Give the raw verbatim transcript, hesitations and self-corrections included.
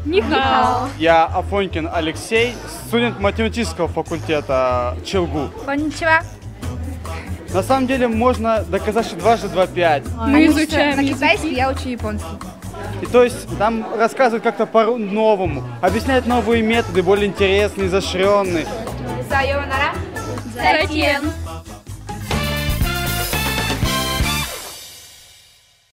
Нихао. Я Афонькин Алексей, студент математического факультета ЧелГУ. Конничева. На самом деле можно доказать, что дважды два пять. Мы изучаем на языки. китайский, я учу японский. И то есть там рассказывают как-то по-новому, объясняют новые методы, более интересные, изощренные. Сайонара. Затем.